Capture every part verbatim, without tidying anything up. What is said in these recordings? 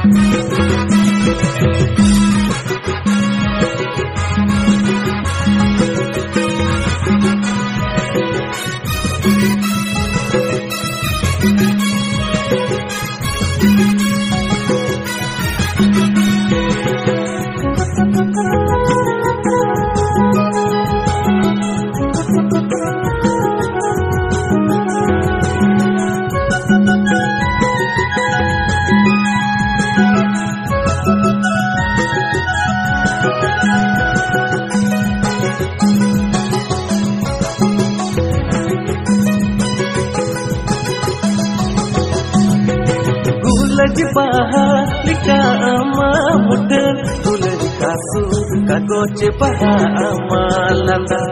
Bahalika ama mudan bulan kasu kagoce baha amalanda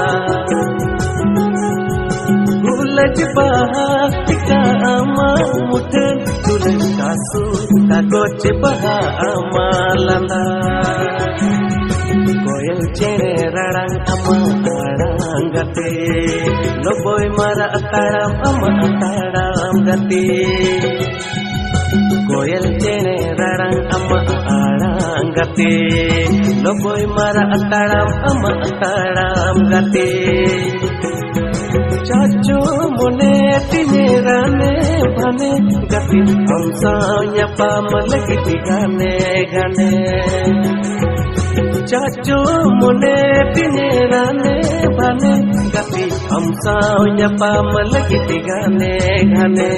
Bulaj bahalika ama mudan bulan kasu kagoce baha amalanda Koyal cere rarang ama arang gate Loboy mara ataram ama ataram gate Koyal cene rarang ama arang gate Loboy mara ataram ama ataram gate Chacho mone tine rane bhane gate Hamsa nyapa malagi gane gane Chacho mone tine rane bhane gate Hamsa nyapa malagi gane gane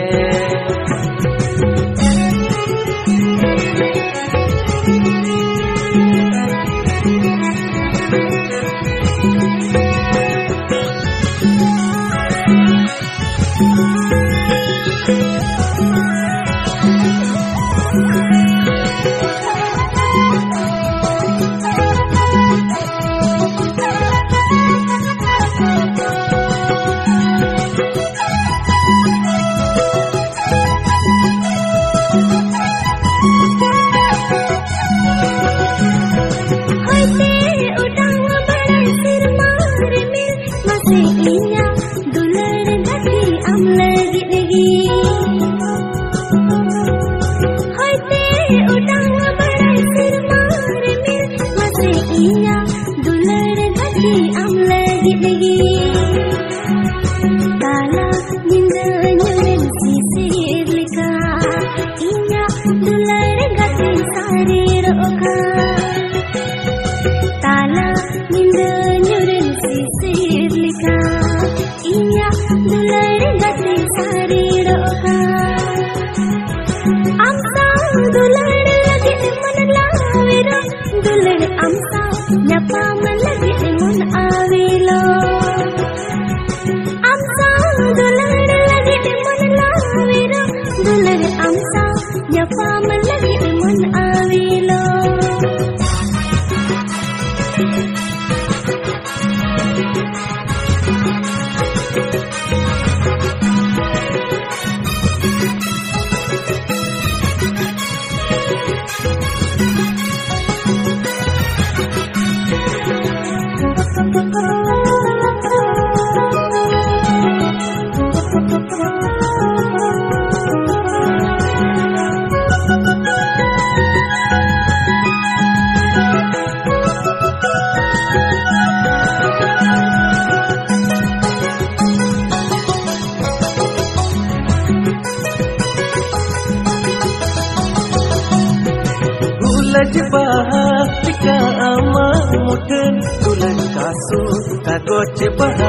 Bulaj bahalika ama mudan bulan kasu kagoce baha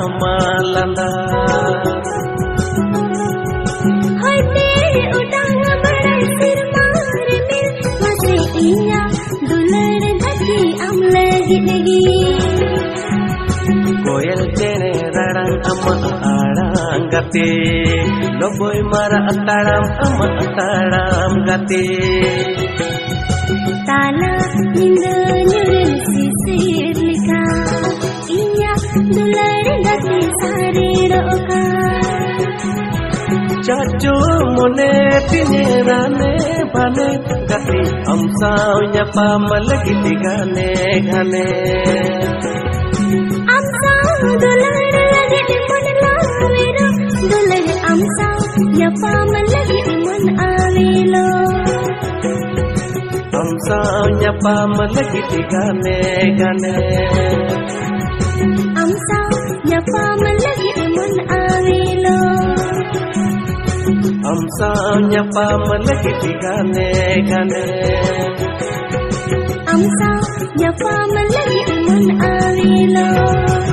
amalanda Hoite udang barai sirmar mil masih inya dular gati am lagi lagi Koyal cene rarang ama arang gate Loboy mara ataram ama ataram gate Tala ninda nyurin sisir lika Inya dular gati sare roka Chacho mone tine rane bhane gati Hamsa nyapa malagi gane gane Amsa dular lagi mon lavero Dular amsa nyapa malagi mon avelo sao nyapa malagi tigane gane am sao nyapa malagi mun awilo am sao nyapa malagi tigane gane am sao nyapa malagi mun awilo